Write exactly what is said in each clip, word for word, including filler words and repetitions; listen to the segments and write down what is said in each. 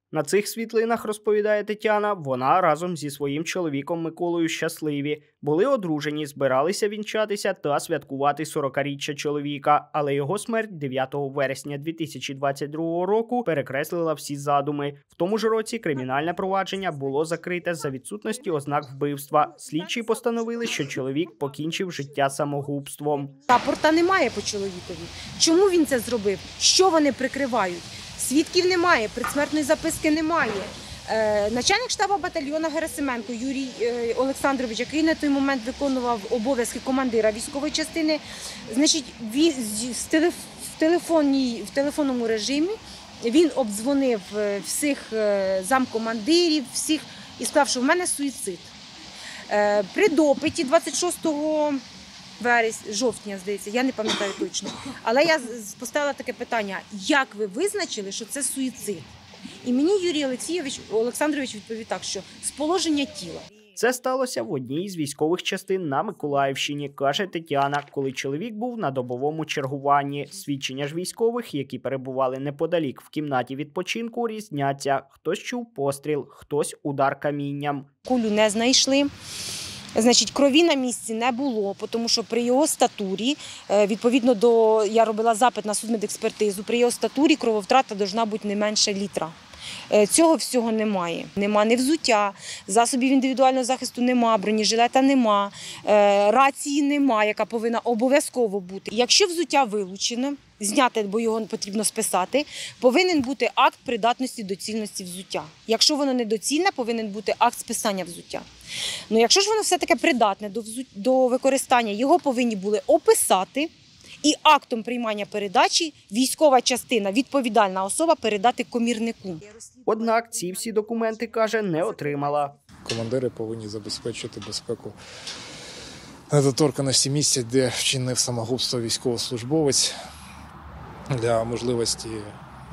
На цих світлинах, розповідає Тетяна, вона разом зі своїм чоловіком Миколою щасливі. Були одружені, збиралися вінчатися та святкувати сорокаріччя чоловіка. Але його смерть дев'ятого вересня дві тисячі двадцять другого року перекреслила всі задуми. В тому ж році кримінальне провадження було закрите за відсутності ознак вбивства. Слідчі постановили, що чоловік покінчив життя самогубством. Рапорта немає по чоловікові. Чому він це зробив? Що вони прикривають? Свідків немає, предсмертної записки немає. Е, начальник штабу батальйону Герасименко Юрій е, Олександрович, який на той момент виконував обов'язки командира військової частини, значить, він, з телеф, в, телефонній, в телефонному режимі він обдзвонив всіх е, замкомандирів, всіх і сказав, що в мене суїцид. Е, при допиті двадцять шостого вересня, жовтня, здається, я не пам'ятаю точно. Але я поставила таке питання, як ви визначили, що це суїцид? І мені Юрій Олексійович, Олександрович відповів так, що з положення тіла. Це сталося в одній з військових частин на Миколаївщині, каже Тетяна, коли чоловік був на добовому чергуванні. Свідчення ж військових, які перебували неподалік в кімнаті відпочинку, різняться. Хтось чув постріл, хтось удар камінням. Кулю не знайшли. Значить, крові на місці не було, тому що при його статурі, відповідно до, я робила запит на судмедекспертизу, при його статурі крововтрата повинна бути не менше літра. Цього всього немає. Нема ні взуття, засобів індивідуального захисту нема, бронежилета нема, рації нема, яка повинна обов'язково бути. Якщо взуття вилучено, зняти, бо його потрібно списати, повинен бути акт придатності доцільності взуття. Якщо воно недоцільне, повинен бути акт списання взуття. Ну, якщо ж воно все-таки придатне до, взу... до використання, його повинні були описати і актом приймання передачі військова частина, відповідальна особа передати комірнику. Однак ці всі документи, каже, не отримала. Командири повинні забезпечити безпеку недоторканості місця, де вчинив самогубство військовослужбовець, для можливості е,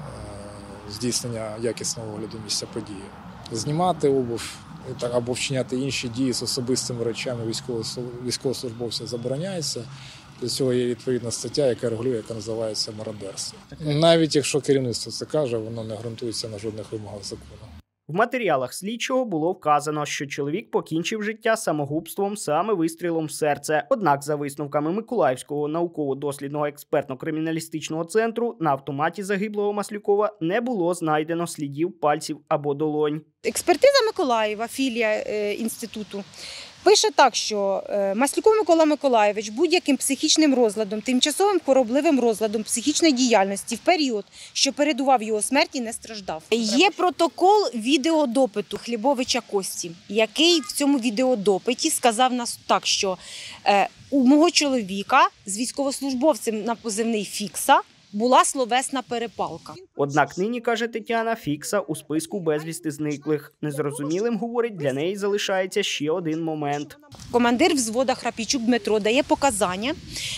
здійснення якісного огляду місця події. Знімати обув або вчиняти інші дії з особистими речами військовослужбовця забороняється. Для цього є відповідна стаття, яка регулює, яка називається мародерство. Навіть якщо керівництво це каже, воно не ґрунтується на жодних вимогах закону. В матеріалах слідчого було вказано, що чоловік покінчив життя самогубством саме вистрілом в серце. Однак, за висновками Миколаївського науково-дослідного експертно-криміналістичного центру, на автоматі загиблого Маслюкова не було знайдено слідів пальців або долонь. Експертиза Миколаєва, філія е, інституту, пише так, що Маслюков Микола Миколайович будь-яким психічним розладом, тимчасовим хворобливим розладом психічної діяльності в період, що передував його смерті, не страждав. Є протокол відеодопиту Хлібовича Кості, який в цьому відеодопиті сказав нас так, що у мого чоловіка з військовослужбовцем на позивний Фікса була словесна перепалка. Однак нині, каже Тетяна, Фікса у списку безвісти зниклих. Незрозумілим, говорить, для неї залишається ще один момент. Командир взвода Храпійчук Дмитро дає показання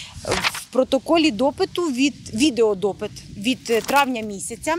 в протоколі допиту, від відеодопит від травня місяця,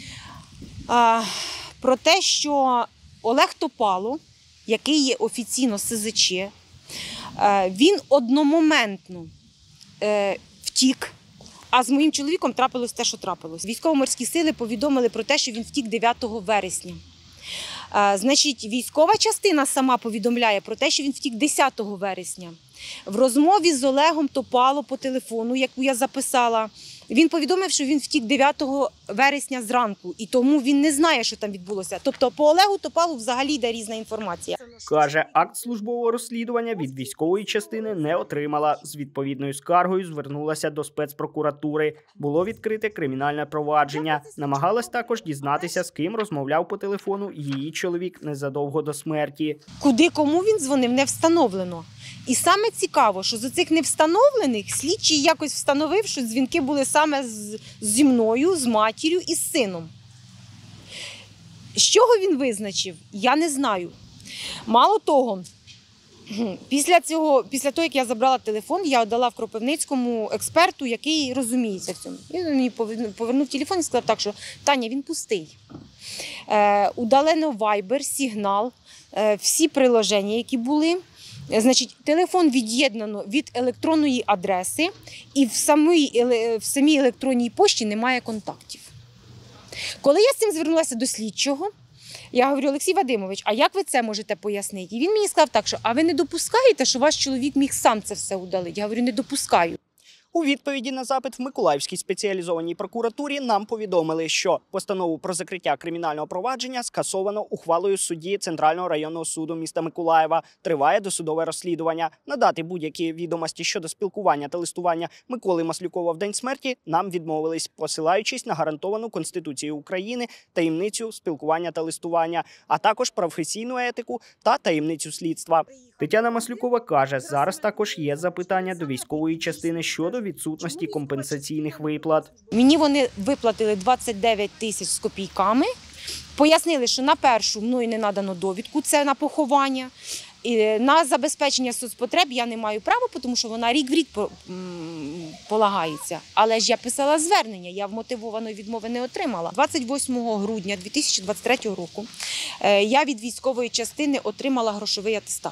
про те, що Олег Топало, який є офіційно С З Ч, він одномоментно втік. А з моїм чоловіком трапилось те, що трапилось. Військово-морські сили повідомили про те, що він втік дев'ятого вересня. Значить, військова частина сама повідомляє про те, що він втік десятого вересня. В розмові з Олегом Топало по телефону, яку я записала, він повідомив, що він втік дев'ятого вересня зранку, і тому він не знає, що там відбулося. Тобто по Олегу Топалу взагалі йде різна інформація. Каже, акт службового розслідування від військової частини не отримала. З відповідною скаргою звернулася до спецпрокуратури. Було відкрите кримінальне провадження. Намагалась також дізнатися, з ким розмовляв по телефону її чоловік незадовго до смерті. Куди кому він дзвонив, не встановлено. І саме цікаво, що з цих невстановлених слідчий якось встановив, що дзвінки були саме з, зі мною, з матір'ю і з сином. З чого він визначив, я не знаю. Мало того, після цього, після того, як я забрала телефон, я віддала в Кропивницькому експерту, який розуміється в цьому. Він мені повернув телефон і сказав так, що Таня, він пустий. Е, удалено Viber, Сигнал, е, всі приложення, які були. Значить, телефон від'єднано від електронної адреси і в самій, в самій електронній пошті немає контактів. Коли я з цим звернулася до слідчого, я говорю: Олексій Вадимович, а як ви це можете пояснити? І він мені сказав так, що а ви не допускаєте, що ваш чоловік міг сам це все удалити? Я говорю: не допускаю. У відповіді на запит в Миколаївській спеціалізованій прокуратурі нам повідомили, що постанову про закриття кримінального провадження скасовано ухвалою судді Центрального районного суду міста Миколаєва. Триває досудове розслідування. Надати будь-які відомості щодо спілкування та листування Миколи Маслюкова в день смерті нам відмовились, посилаючись на гарантовану Конституцією України таємницю спілкування та листування, а також професійну етику та таємницю слідства. Тетяна Маслюкова каже, зараз також є запитання до військової частини щодо відсутності компенсаційних виплат. Мені вони виплатили двадцять дев'ять тисяч з копійками. Пояснили, що на першу мною не надано довідку, це на поховання. І на забезпечення соцпотреб я не маю права, тому що вона рік в рік полагається. Але ж я писала звернення, я вмотивованої відмови не отримала. двадцять восьмого грудня дві тисячі двадцять третього року я від військової частини отримала грошовий атестат.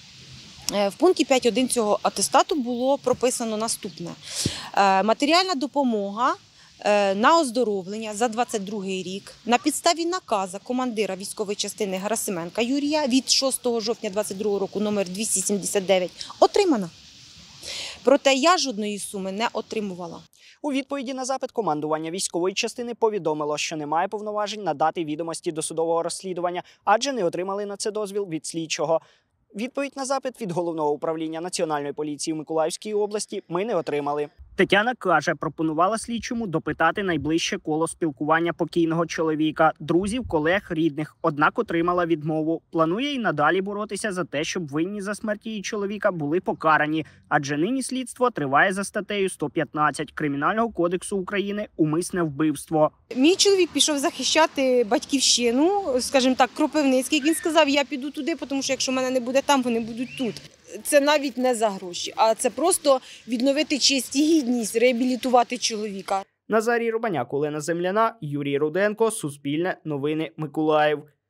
В пункті п'ять точка один цього атестату було прописано наступне. Матеріальна допомога на оздоровлення за двадцять другий рік на підставі наказу командира військової частини Герасименка Юрія від шостого жовтня двадцять другого року номер двісті сімдесят дев'ять отримана. Проте я жодної суми не отримувала. У відповіді на запит командування військової частини повідомило, що немає повноважень надати відомості до судового розслідування, адже не отримали на це дозвіл від слідчого. Відповідь на запит від Головного управління Національної поліції в Миколаївській області ми не отримали. Тетяна каже, пропонувала слідчому допитати найближче коло спілкування покійного чоловіка, друзів, колег, рідних, однак отримала відмову. Планує й надалі боротися за те, щоб винні за смерть її чоловіка були покарані, адже нині слідство триває за статтею сто п'ятнадцять Кримінального кодексу України «Умисне вбивство». Мій чоловік пішов захищати батьківщину, скажімо так, Кропивницький. Він сказав, я піду туди, тому що якщо мене не буде там, вони будуть тут. Це навіть не за гроші, а це просто відновити честь і гідність, реабілітувати чоловіка. Назарій Рубаняк, Олена Земляна, Юрій Руденко, Суспільне, Новини, Миколаїв.